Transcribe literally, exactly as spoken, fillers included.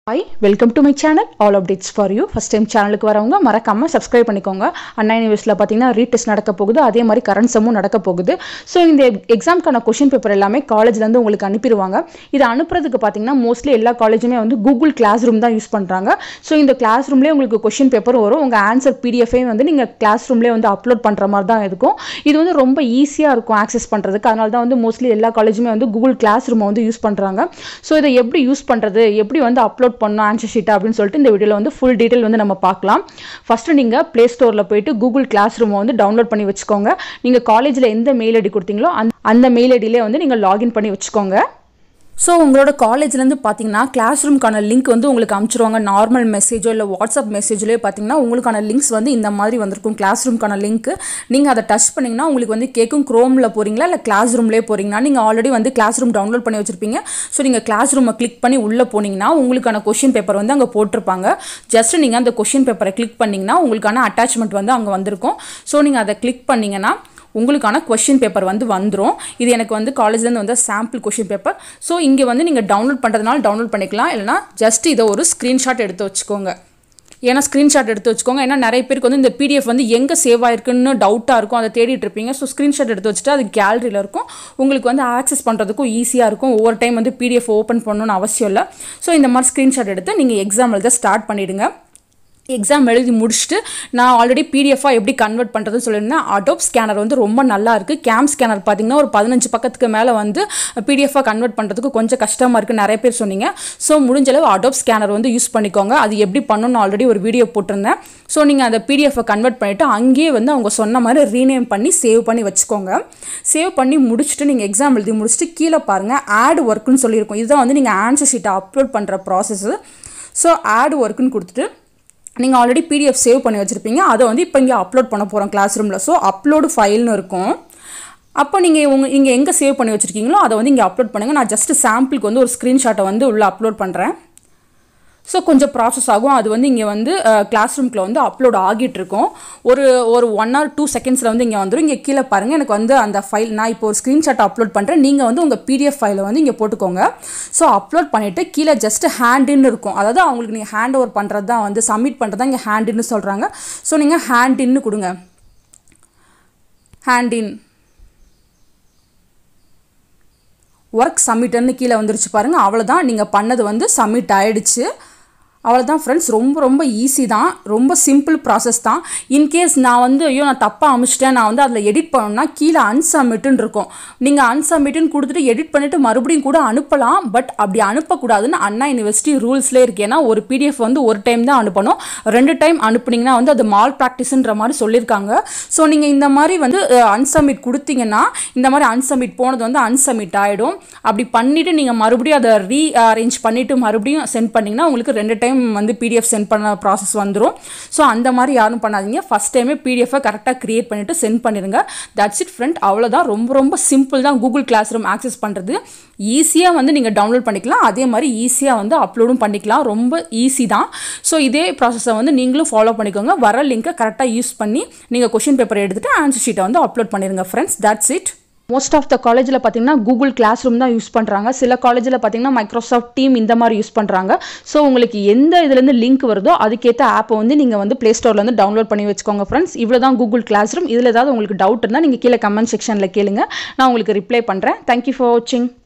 Hi, welcome to my channel. All updates for you. First time channel க்கு வரவங்க மறக்காம subscribe பண்ணிக்கோங்க. அண்ணா யூனிவர்சிட்டில பாத்தீங்கன்னா ரீடெஸ்ட் நடக்க போகுது. அதே மாதிரி கரண்ட் சம்மும் நடக்க போகுது. சோ இந்த எக்ஸாம்க்கான क्वेश्चन பேப்பர் எல்லாமே காலேஜ்ல இருந்து உங்களுக்கு அனுப்பிடுவாங்க. இது அனுப்புறதுக்கு பாத்தீங்கன்னா மோஸ்ட்லி எல்லா காலேஜுமே வந்து Google Classroom தான் யூஸ் பண்றாங்க. சோ இந்த Classroomலயே உங்களுக்கு क्वेश्चन பேப்பர் வரும். உங்க ஆன்சர் P D F வந்து நீங்க Classroomலயே வந்து அப்லோட் பண்ற மாதிரி தான் இருக்கும். இது வந்து ரொம்ப ஈஸியா இருக்கும் ஆக்சஸ் பண்றதுக்கு. அதனால தான் வந்து மோஸ்ட்லி எல்லா காலேஜுமே வந்து Google Classroom வந்து யூஸ் பண்றாங்க. சோ இதை எப்படி யூஸ் பண்றது, எப்படி வந்து அப்லோட் பண்ணனும் ஆன்சர் ஷீட் அப்படினு சொல்லிட்டு இந்த வீடியோல வந்து full detail வந்து நம்ம பார்க்கலாம். ஃபர்ஸ்ட் நீங்க Play Storeல போய்ட்டு Google Classroom வந்து டவுன்லோட் பண்ணி வெச்சுக்கோங்க. நீங்க காலேஜ்ல எந்த மெயில் ஐடி கொடுத்தீங்களோ அந்த மெயில் ஐடியிலே வந்து நீங்க லாகின் பண்ணி வெச்சுக்கோங்க. ஸோ உங்களோட காலேஜ்லேருந்து பார்த்தீங்கன்னா கிளாஸ் ரூம்க்கான லிங்க் வந்து உங்களுக்கு அனுப்பிச்சிருவாங்க. நார்மல் மெசேஜோ இல்லை வாட்ஸ்அப் மெசேஜ்லேயே பார்த்தீங்கன்னா உங்களுக்கான லிங்க்ஸ் வந்து இந்த மாதிரி வந்திருக்கும். கிளாஸ் ரூம்க்கான லிங்க் நீங்கள் அதை டச் பண்ணிங்கன்னா உங்களுக்கு வந்து கேட்கும் க்ரோமில் போகிறீங்களா இல்லை கிளாஸ் ரூம்லேயே போகிறீங்கன்னா. நீங்கள் ஆல்ரெடி வந்து கிளாஸ் ரூம் டவுன்லோட் பண்ணி வச்சுருப்பீங்க. ஸோ நீங்கள் கிளாஸ் ரூமை கிளிக் பண்ணி உள்ளே போனீங்கன்னா உங்களுக்கான கொஷின் பேப்பர் வந்து அங்கே போட்டிருப்பாங்க. ஜஸ்ட் நீங்கள் அந்த கொஷின் பேப்பரை கிளிக் பண்ணிங்கன்னா உங்களுக்கான அட்டாச்மெண்ட் வந்து அங்கே வந்திருக்கும். ஸோ நீங்கள் அதை கிளிக் பண்ணிங்கன்னா உங்களுக்கான क्वेश्चन பேப்பர் வந்து வந்துரும். இது எனக்கு வந்து காலேஜ்ல இருந்து வந்த சாம்பிள் क्वेश्चन பேப்பர். சோ இங்க வந்து நீங்க டவுன்லோட் பண்றதுனால டவுன்லோட் பண்ணிக்கலாம். இல்லனா ஜஸ்ட் இத ஒரு ஸ்கிரீன்ஷாட் எடுத்து வச்சுக்கோங்க. ஏன்னா ஸ்கிரீன்ஷாட் எடுத்து வச்சுக்கோங்க. ஏன்னா நிறைய பேருக்கு வந்து இந்த P D F வந்து எங்க சேவ் ஆயிருக்குன்னு டவுட்டா இருக்கும். அதை தேடிட்டு இருப்பீங்க. சோ ஸ்கிரீன்ஷாட் எடுத்து வச்சுட்டு அது கேலரியில இருக்கும். உங்களுக்கு வந்து ஆக்சஸ் பண்றதுக்கு ஈஸியா இருக்கும். ஒவ்வொரு டைம் வந்து P D F ஓபன் பண்ணனும்னு அவசியம் இல்ல. சோ இந்த மாதிரி ஸ்கிரீன்ஷாட் எடுத்து நீங்க எக்ஸாம் எழுத ஸ்டார்ட் பண்ணிடுங்க. எக்ஸாம் எழுதி முடிச்சுட்டு நான் ஆல்ரெடி P D F-ஆ எப்படி கன்வெர்ட் பண்ணுறதுன்னு சொல்லியிருந்தேன். அடோப் ஸ்கேனர் வந்து ரொம்ப நல்லா இருக்குது. கேம் ஸ்கேனர் பார்த்தீங்கன்னா ஒரு பதினஞ்சு பக்கத்துக்கு மேலே வந்து P D F-ஆ கன்வெர்ட் பண்ணுறதுக்கு கொஞ்சம் கஷ்டமாக இருக்குது நிறைய பேர் சொன்னீங்க. ஸோ முடிஞ்சளவு அடோப் ஸ்கேனர் வந்து யூஸ் பண்ணிக்கோங்க. அது எப்படி பண்ணணும்னு ஆல்ரெடி ஒரு வீடியோ போட்டிருந்தேன். ஸோ நீங்கள் அந்த P D F-ஆ கன்வெர்ட் பண்ணிவிட்டு அங்கேயே வந்து அவங்க சொன்ன மாதிரி ரீநேம் பண்ணி சேவ் பண்ணி வச்சுக்கோங்க. சேவ் பண்ணி முடிச்சுட்டு நீங்கள் எக்ஸாம் எழுதி முடிச்சுட்டு கீழே பாருங்கள் ஆட் ஒர்க்குன்னு சொல்லியிருக்கோம். இதுதான் வந்து நீங்கள் ஆன்சர் ஷீட்டை அப்லோட் பண்ணுற ப்ராசஸ். ஸோ ஆட் ஒர்க்குன்னு கொடுத்துட்டு நீங்கள் already P D F save பண்ணி வச்சுருப்பீங்க. அதை வந்து இப்போ இங்கே அப்லோட் பண்ண போகிறோம் கிளாஸ் ரூமில். ஸோ அப்லோடு ஃபைல்னு இருக்கும். அப்போ நீங்கள் உங்கள் இங்கே எங்கே சேவ் பண்ணி வச்சுருக்கீங்களோ அதை வந்து இங்கே அப்லோட் பண்ணுங்கள். நான் ஜஸ்ட் சாம்பிளுக்கு வந்து ஒரு ஸ்க்ரீன்ஷாட்டை வந்து உள்ளே அப்லோட் பண்ணுறேன். ஸோ கொஞ்சம் ப்ராசஸ் ஆகும். அது வந்து இங்கே வந்து கிளாஸ் ரூம்கில் வந்து அப்லோட் ஆகிட்டு இருக்கும். ஒரு ஒரு ஒன் ஆர் டூ செகண்ட்ஸில் வந்து இங்கே வந்துடும். இங்கே கீழே பாருங்கள் எனக்கு வந்து அந்த ஃபைல் நான் இப்போ ஒரு ஸ்க்ரீன்ஷாட் அப்லோட் பண்ணுறேன். நீங்கள் வந்து உங்கள் P D F ஃபைலை வந்து இங்கே போட்டுக்கோங்க. ஸோ அப்லோட் பண்ணிவிட்டு கீழே ஜஸ்ட் ஹேண்டின்னு இருக்கும். அதாவது அவங்களுக்கு நீங்கள் ஹேண்ட் ஓவர் பண்ணுறது தான் வந்து சப்மிட் பண்ணுறது தான் இங்கே ஹேண்டின்னு சொல்கிறாங்க. ஸோ நீங்கள் ஹேண்டின்னு கொடுங்க. ஹேண்டின் ஒர்க் சப்மிட்னு கீழே வந்துருச்சு பாருங்கள். அவ்வளோதான், நீங்கள் பண்ணது வந்து சப்மிட் ஆகிடுச்சு. அவ்வளோதான் ஃப்ரெண்ட்ஸ். ரொம்ப ரொம்ப ஈஸி தான். ரொம்ப சிம்பிள் ப்ராசஸ் தான். இன்கேஸ் நான் வந்து ஐயோ நான் தப்பாக அமிச்சிட்டேன் நான் வந்து அதில் எடிட் பண்ணணும்னா கீழே அன்சப்மிட்டுன்னு இருக்கும். நீங்கள் அன்சப்மிட்டுன்னு கொடுத்துட்டு எடிட் பண்ணிவிட்டு மறுபடியும் கூட அனுப்பலாம். பட் அப்படி அனுப்பக்கூடாதுன்னு அண்ணா யூனிவர்சிட்டி ரூல்ஸ்லேயே இருக்குது. ஏன்னா ஒரு P D F வந்து ஒரு டைம் தான் அனுப்பணும். ரெண்டு டைம் அனுப்புனீங்கன்னா வந்து அது மால் ப்ராக்டிஸ்ன்ற மாதிரி சொல்லியிருக்காங்க. ஸோ நீங்கள் இந்த மாதிரி வந்து அன்சப்மிட் கொடுத்தீங்கன்னா இந்த மாதிரி அன்சப்மிட் போனது வந்து அன்சப்மிட் ஆகிடும். அப்படி பண்ணிவிட்டு நீங்கள் மறுபடியும் அதை ரீ அரேஞ்ச் பண்ணிவிட்டு மறுபடியும் சென்ட் பண்ணிங்கன்னா உங்களுக்கு ரெண்டு டைம் வந்து P D F சென்ட் பண்ண ப்ராசஸ் வந்துடும். ஸோ அந்த மாதிரி யாரும் பண்ணாதீங்க. ஃபஸ்ட் டைமே P D F-ஐ கரெக்டாக கிரியேட் பண்ணிவிட்டு சென்ட் பண்ணிடுங்க. That's it friend. அவ்வளோதான். ரொம்ப ரொம்ப சிம்பிள் தான் கூகுள் கிளாஸ் ரூம் ஆக்சஸ் பண்ணுறது. ஈஸியாக வந்து நீங்கள் டவுன்லோட் பண்ணிக்கலாம். அதே மாதிரி ஈஸியாக வந்து அப்லோடும் பண்ணிக்கலாம். ரொம்ப ஈஸி தான். ஸோ இதே ப்ராசஸை வந்து நீங்களும் ஃபாலோ பண்ணிக்கோங்க. வர லிங்கை கரெக்டாக யூஸ் பண்ணி நீங்கள் கொஷின் பேப்பர் எடுத்துகிட்டு ஆன்சர் ஷீட்டை வந்து அப்லோட் பண்ணிடுங்க friends. That's it. Most of the காலேஜில் பார்த்தீங்கன்னா கூகுள் கிளாஸ் ரூம் தான் யூஸ் பண்ணுறாங்க. சில காலேஜில் பார்த்தீங்கன்னா மைக்ரோசாஃப்ட் டீம் இந்த மாதிரி யூஸ் பண்ணுறாங்க. ஸோ உங்களுக்கு எந்த இதுலேருந்து லிங்க் வருதோ அதுக்கேற்ற ஆப்பை வந்து நீங்கள் வந்து ப்ளே ஸ்டோர்லேருந்து டவுன்லோட் பண்ணி வச்சுக்கோங்க ஃப்ரெண்ட்ஸ். இவ்வளோ தான் கூகுள் கிளாஸ் ரூம். இதில் ஏதாவது உங்களுக்கு டவுட் இருந்தால் நீங்கள் கீழே கமெண்ட் செக்ஷனில் கேளுங்க. நான் உங்களுக்கு ரிப்ளை பண்ணுறேன். தேங்க்யூ ஃபார் வாட்சிங்.